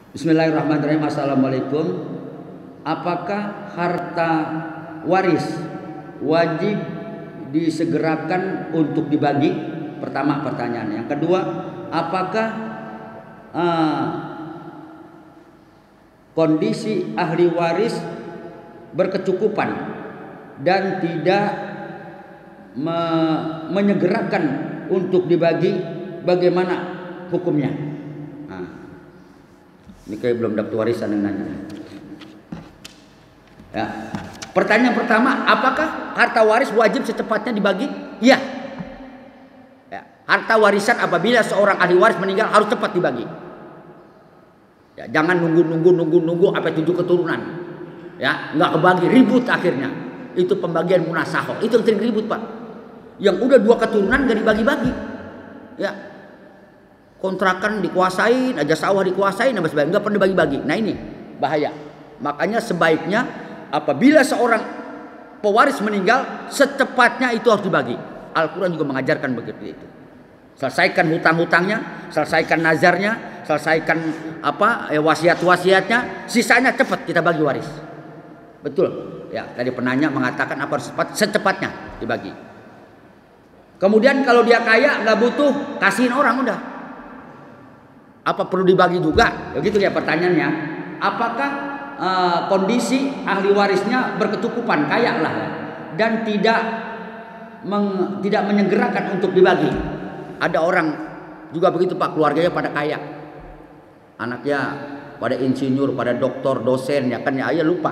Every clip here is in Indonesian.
Bismillahirrahmanirrahim. Assalamualaikum. Apakah harta waris wajib disegerakan untuk dibagi? Pertama pertanyaan. Yang kedua, apakah kondisi ahli waris berkecukupan dan tidak menyegerakan untuk dibagi? Bagaimana hukumnya? Ini kayak belum dapat warisan yang nanya. Ya. Pertanyaan pertama, apakah harta waris wajib secepatnya dibagi? Iya. Ya. Harta warisan apabila seorang ahli waris meninggal harus cepat dibagi. Ya, jangan nunggu sampai 7 keturunan. Ya, nggak kebagi, ribut akhirnya. Itu pembagian munasahoh. Itu yang sering ribut, Pak. Yang udah 2 keturunan nggak dibagi-bagi. Ya. Kontrakan dikuasain, aja sawah dikuasain, dan sebagainya, nggak pernah dibagi-bagi. Nah ini bahaya. Makanya sebaiknya apabila seorang pewaris meninggal, secepatnya itu harus dibagi. Al-Quran juga mengajarkan begitu itu. Selesaikan hutang-hutangnya, selesaikan nazarnya, selesaikan wasiat-wasiatnya, sisanya cepat kita bagi waris. Betul. Ya, tadi penanya mengatakan apa harus secepatnya dibagi. Kemudian kalau dia kaya nggak butuh, kasihin orang udah. Apa perlu dibagi juga? Ya gitu ya pertanyaannya. Apakah kondisi ahli warisnya berkecukupan, kaya lah ya, dan tidak menyegerakan untuk dibagi? Ada orang juga begitu, Pak, keluarganya pada kaya, anaknya pada insinyur, pada doktor, dosen, ya kan ya, ayah lupa.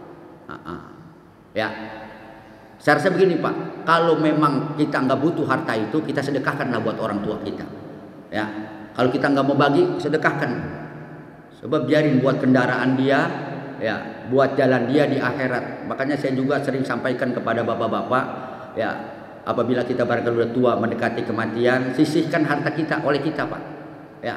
Ya, saya rasa begini, Pak, kalau memang kita nggak butuh harta itu, kita sedekahkanlah buat orang tua kita. Ya. Kalau kita nggak mau bagi, sedekahkan. Sebab biarin buat kendaraan dia, ya, buat jalan dia di akhirat. Makanya saya juga sering sampaikan kepada bapak-bapak, ya, apabila kita barangkali sudah tua mendekati kematian, sisihkan harta kita oleh kita, Pak. Ya,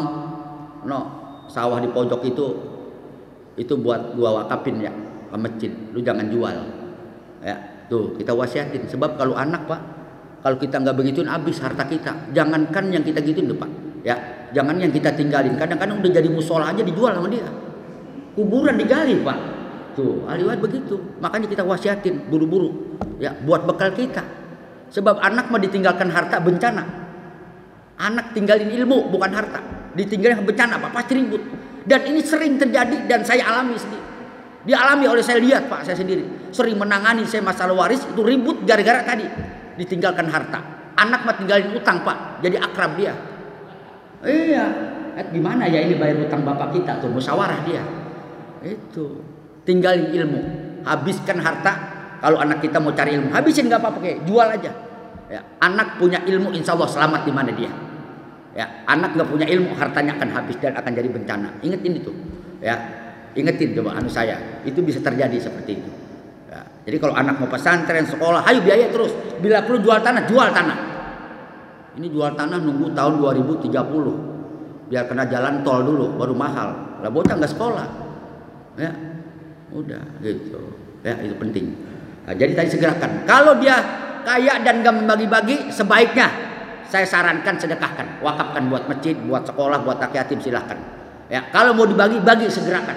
sawah di pojok itu buat gua wakafin ya, ke masjid. Lu jangan jual. Ya, tuh kita wasiatin. Sebab kalau anak, Pak, kalau kita nggak begituin habis harta kita. Jangankan yang kita gituin, Pak. Ya, jangan yang kita tinggalin. Kadang-kadang udah jadi musola aja dijual sama dia. Kuburan digali, Pak. Tuh, ahli waris begitu. Makanya kita wasiatin buru-buru. Ya, buat bekal kita. Sebab anak mah ditinggalkan harta bencana. Anak tinggalin ilmu bukan harta. Ditinggalin bencana, Pak, pasti ribut. Dan ini sering terjadi dan saya alami sendiri. Dialami oleh saya, lihat, Pak, saya sendiri. Sering menangani saya masalah waris itu ribut gara-gara tadi ditinggalkan harta. Anak mah tinggalin utang, Pak. Jadi akrab dia. Iya, gimana ya ini bayar utang bapak kita tuh, musyawarah dia. Itu tinggalin ilmu, habiskan harta. Kalau anak kita mau cari ilmu, habisin nggak apa-apa, kayak jual aja. Ya, anak punya ilmu, insya Allah selamat di mana dia. Ya, anak nggak punya ilmu, hartanya akan habis dan akan jadi bencana. Ingetin itu, ya, ingetin coba saya. Itu bisa terjadi seperti itu. Ya, jadi kalau anak mau pesantren, sekolah, ayo biaya terus. Bila perlu jual tanah, jual tanah. Ini jual tanah nunggu tahun 2030 biar kena jalan tol dulu baru mahal. Lah bocah nggak sekolah, ya udah gitu. Ya itu penting. Nah, jadi tadi segerakan. Kalau dia kaya dan nggak membagi-bagi, sebaiknya saya sarankan sedekahkan, wakafkan buat masjid, buat sekolah, buat anak yatim, silahkan. Ya kalau mau dibagi-bagi segerakan.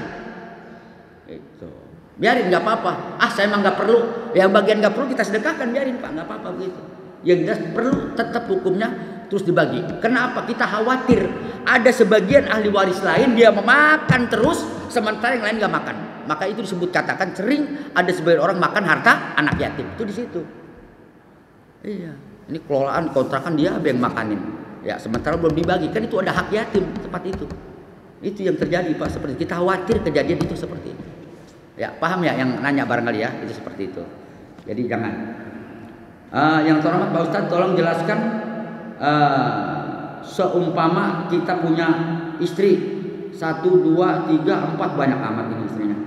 Itu biarin nggak apa-apa. Saya emang nggak perlu. Yang bagian nggak perlu kita sedekahkan, biarin, Pak, nggak apa-apa begitu. Yang jelas perlu tetap hukumnya terus dibagi. Kenapa? Kita khawatir ada sebagian ahli waris lain dia memakan terus sementara yang lain nggak makan. Maka itu disebut, katakan, sering ada sebagian orang makan harta anak yatim. Itu di situ. Iya. Ini kelolaan kontrakan dia yang makanin. Ya sementara belum dibagi, kan itu ada hak yatim tempat itu. Itu yang terjadi, Pak, seperti kita khawatir kejadian itu seperti itu. Ya paham ya yang nanya barangkali ya, itu seperti itu. Jadi jangan. Yang terhormat Pak Ustadz, tolong jelaskan seumpama kita punya istri 1, 2, 3, 4, banyak amat ini istrinya.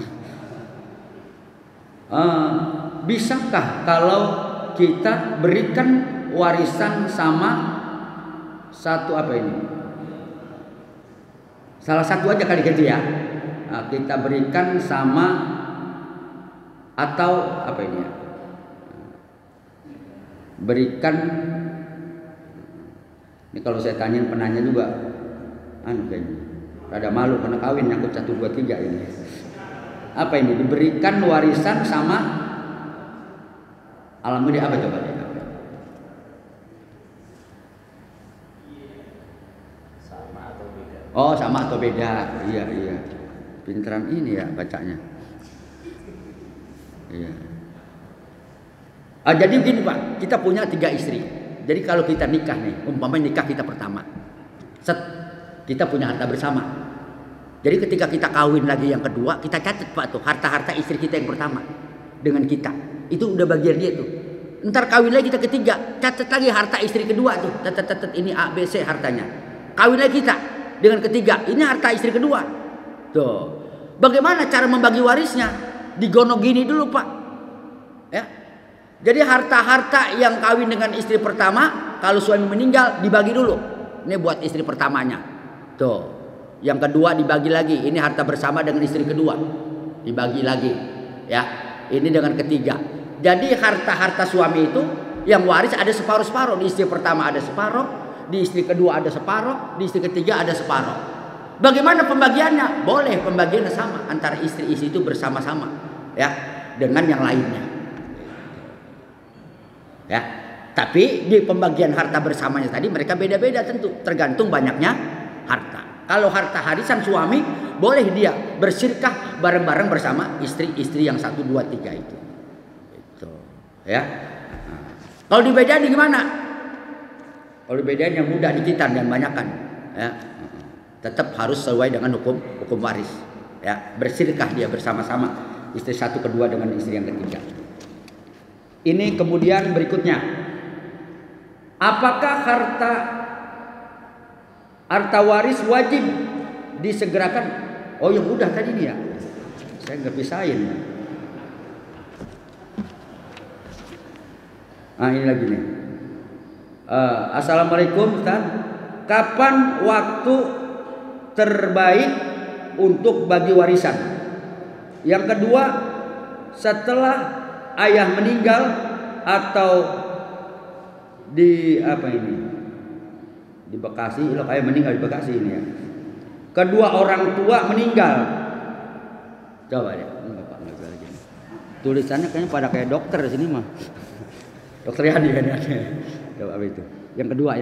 Bisakah kalau kita berikan warisan sama satu salah satu aja kali gitu ya, kita berikan sama atau berikan Ini kalau saya tanya penanya juga, kayaknya Rada malu karena kawin nyangkut 1, 2, 3 ini. Apa ini? Diberikan warisan sama alhamdulillah apa coba deh? Sama atau beda? Oh, sama atau beda? Iya. Pinteran ini ya bacanya. Iya. Jadi begini Pak, kita punya 3 istri. Jadi kalau kita nikah nih, umpamanya nikah kita pertama, kita punya harta bersama. Jadi ketika kita kawin lagi yang kedua, kita catat Pak tuh harta-harta istri kita yang pertama dengan kita. Itu udah bagian dia tuh. Ntar kawin lagi kita ketiga, catat lagi harta istri kedua tuh. Catat ini A, B, C hartanya. Kawin lagi kita dengan ketiga, ini harta istri kedua. Tuh. Bagaimana cara membagi warisnya? Digonok gini dulu Pak. Ya. Jadi harta-harta yang kawin dengan istri pertama, kalau suami meninggal dibagi dulu. Ini buat istri pertamanya. Tuh. Yang kedua dibagi lagi. Ini harta bersama dengan istri kedua. Dibagi lagi. Ya. Ini dengan ketiga. Jadi harta-harta suami itu yang waris ada separuh-separuh. Di istri pertama ada separuh, di istri kedua ada separuh, di istri ketiga ada separuh. Bagaimana pembagiannya? Boleh pembagiannya sama antara istri-istri itu bersama-sama, ya, dengan yang lainnya. Ya, tapi di pembagian harta bersamanya tadi mereka beda-beda tentu, tergantung banyaknya harta. Kalau harta harisan suami, boleh dia bersirkah bareng-bareng bersama istri-istri yang 1, 2, 3 itu. Itu, ya. Nah, kalau dibedain gimana? Kalau dibedain yang mudah dikitan dan banyakan, ya. Tetap harus sesuai dengan hukum waris, ya. Bersirkah dia bersama-sama istri 1, kedua dengan istri yang ketiga. Ini kemudian berikutnya, apakah harta waris wajib disegerakan? Oh yang udah tadi nih ya, saya nggak pisahin. Nah ini lagi nih. Assalamualaikum Ustaz, kapan waktu terbaik untuk bagi warisan? Yang kedua, setelah ayah meninggal atau di apa ini? Di Bekasi, loh ayah meninggal di Bekasi ini ya. Kedua orang tua meninggal. Coba ya, Bapak nggak bisa lagi. Tulisannya kayaknya pada kayak dokter di sini mah. Dokter Yani kan ya. Coba apa itu? Yang kedua.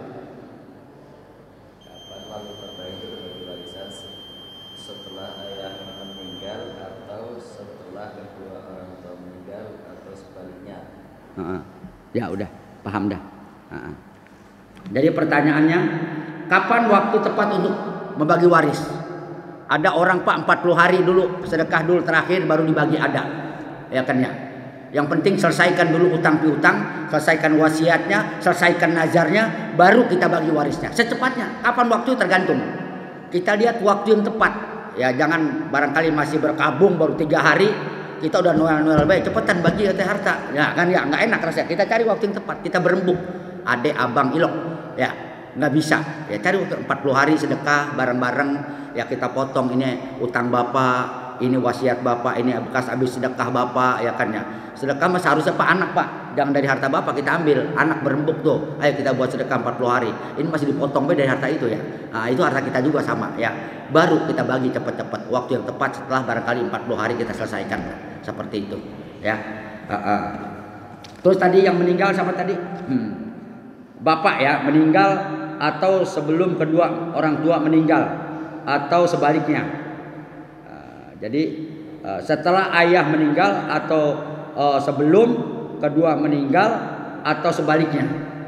Kapan waktu terbaik untuk bagi warisan? Setelah ayah meninggal atau setelah kedua orang tua meninggal atau sebaliknya? Ya udah, paham dah. Jadi pertanyaannya, kapan waktu tepat untuk membagi waris? Ada orang Pak 40 hari dulu sedekah dulu terakhir baru dibagi, ada. Ya kan ya. Yang penting selesaikan dulu utang piutang, selesaikan wasiatnya, selesaikan nazarnya, baru kita bagi warisnya. Secepatnya. Kapan waktu tergantung. Kita lihat waktu yang tepat. Ya jangan barangkali masih berkabung baru 3 hari kita udah noel baik, cepetan bagi harta. Ya kan ya, nggak enak rasanya. Kita cari waktu yang tepat. Kita berembuk. Adek, abang, ilok. Ya, nggak bisa. Ya cari waktu 40 hari sedekah bareng-bareng. Ya kita potong ini utang bapak, ini wasiat bapak, ini bekas habis sedekah bapak, ya kan ya. Sedekah mah seharusnya Pak anak Pak, jangan dari harta bapak kita ambil. Anak berembuk tuh, ayo kita buat sedekah 40 hari. Ini masih dipotong dari harta itu ya. Nah, itu harta kita juga sama ya. Baru kita bagi cepat-cepat, waktu yang tepat setelah barangkali 40 hari kita selesaikan. Seperti itu ya. Terus tadi yang meninggal sama tadi bapak ya meninggal atau sebelum kedua orang tua meninggal atau sebaliknya. Jadi setelah ayah meninggal atau sebelum kedua meninggal atau sebaliknya.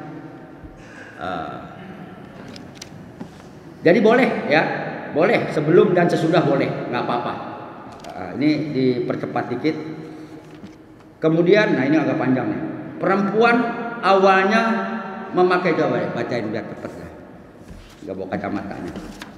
Jadi boleh ya, boleh sebelum dan sesudah boleh, nggak apa-apa. Ini dipercepat dikit. Kemudian, nah ini agak panjang nih. Perempuan awalnya memakai, coba ya, bacain biar cepat ya. Nggak bawa kacamatanya.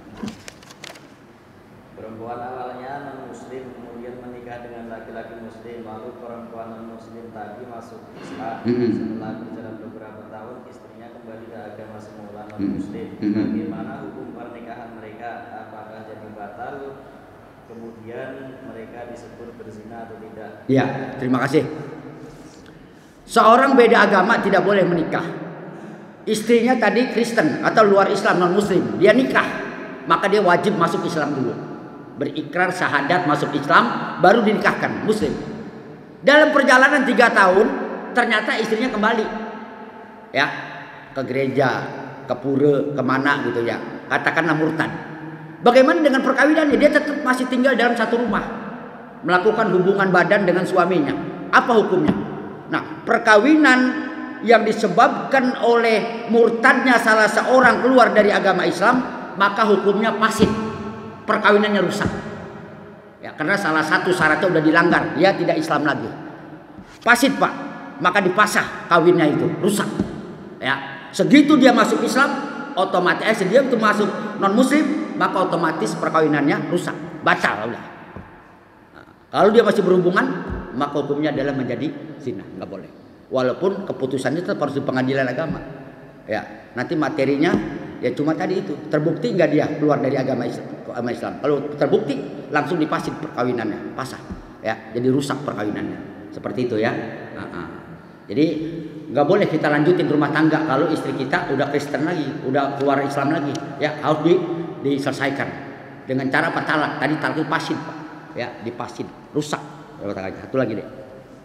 Perempuan awalnya non-muslim kemudian menikah dengan laki-laki muslim, lalu perempuan non-muslim tadi masuk Islam. Setelah berjalan beberapa tahun istrinya kembali ke agama semula non-muslim. Bagaimana hukum pernikahan mereka? Apakah jadi batal? Kemudian mereka disebut berzina atau tidak? Ya, terima kasih. Seorang beda agama tidak boleh menikah. Istrinya tadi Kristen atau luar Islam non-muslim, dia nikah. maka dia wajib masuk Islam dulu. Berikrar syahadat masuk Islam, baru dinikahkan, muslim. Dalam perjalanan 3 tahun, ternyata istrinya kembali, ya, ke gereja, ke pura, kemana gitu ya. Katakanlah murtad. Bagaimana dengan perkawinannya? Dia tetap masih tinggal dalam satu rumah, melakukan hubungan badan dengan suaminya. Apa hukumnya? Nah, perkawinan yang disebabkan oleh murtadnya salah seorang keluar dari agama Islam, maka hukumnya fasid, perkawinannya rusak. Ya, karena salah satu syaratnya udah dilanggar, dia tidak Islam lagi. Fasid, Pak. Maka dipasah kawinnya itu, rusak. Ya, segitu dia masuk Islam, otomatis dia itu masuk non muslim, maka otomatis perkawinannya rusak, batal udah. Nah, kalau dia masih berhubungan, maka hukumnya adalah menjadi zina, nggak boleh. Walaupun keputusannya tetap harus di pengadilan agama. Ya, nanti materinya ya cuma tadi itu, terbukti nggak dia keluar dari agama Islam. Kalau terbukti langsung dipasid perkawinannya, pasah. Ya, jadi rusak perkawinannya. Seperti itu ya. Jadi nggak boleh kita lanjutin rumah tangga kalau istri kita udah Kristen lagi, udah keluar Islam lagi. Ya, harus diselesaikan dengan cara talak. Tadi talak pasid, Pak. Ya, dipasid, rusak rumah tangganya. Satu lagi deh.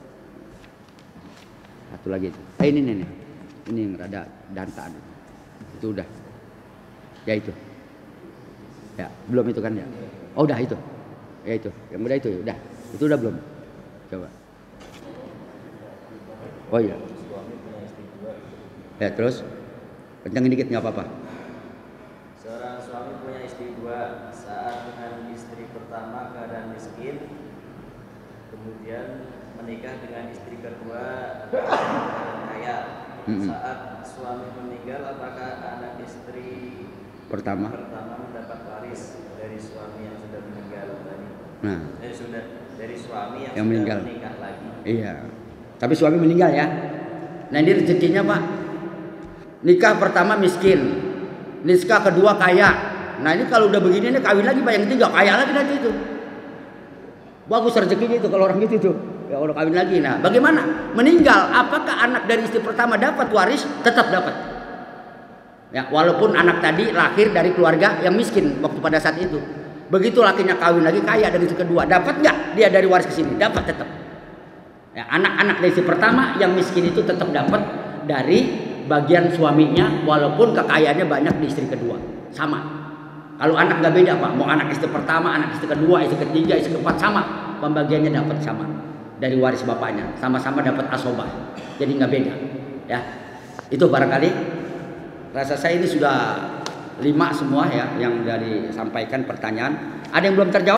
Satu lagi itu. Ini nih. Ini yang rada dantaan. Itu udah. Ya itu. Ya, belum itu kan ya. Oh, udah itu. Ya itu. Yang udah itu, udah. Itu udah belum? Coba. Oh iya. Ya, terus kencengin dikit nggak apa-apa. Seorang suami punya istri 2. Saat dengan istri pertama keadaan miskin, kemudian menikah dengan istri kedua keadaan kaya. Saat suami meninggal, apakah anak istri pertama mendapat waris dari suami yang sudah meninggal tadi? Nah, dari suami yang sudah meninggal. menikah lagi. Iya. Tapi suami meninggal ya. Nah, ini rezekinya, Pak. Nikah pertama miskin, nikah kedua kaya. Nah, ini kalau udah begini nih kawin lagi, Pak, yang ketiga kaya lagi nanti itu. Bagus rezekinya itu kalau orang gitu tuh. Ya kalau kawin lagi. Nah, bagaimana? Meninggal, apakah anak dari istri pertama dapat waris? Tetap dapat. Ya, walaupun anak tadi lahir dari keluarga yang miskin waktu pada saat itu. Begitu lakinya kawin lagi kaya dari istri kedua, dapat nggak dia dari waris ke sini? Dapat tetap. Ya, anak-anak dari istri pertama yang miskin itu tetap dapat dari bagian suaminya, walaupun kekayaannya banyak di istri kedua, sama. Kalau anak nggak beda, Pak, mau anak istri pertama, anak istri kedua, istri ketiga, istri keempat, sama, pembagiannya dapat sama dari waris bapaknya, sama-sama dapat asobah, jadi nggak beda. Ya, itu barangkali rasa saya ini sudah 5 semua ya yang dari sampaikan pertanyaan. Ada yang belum terjawab?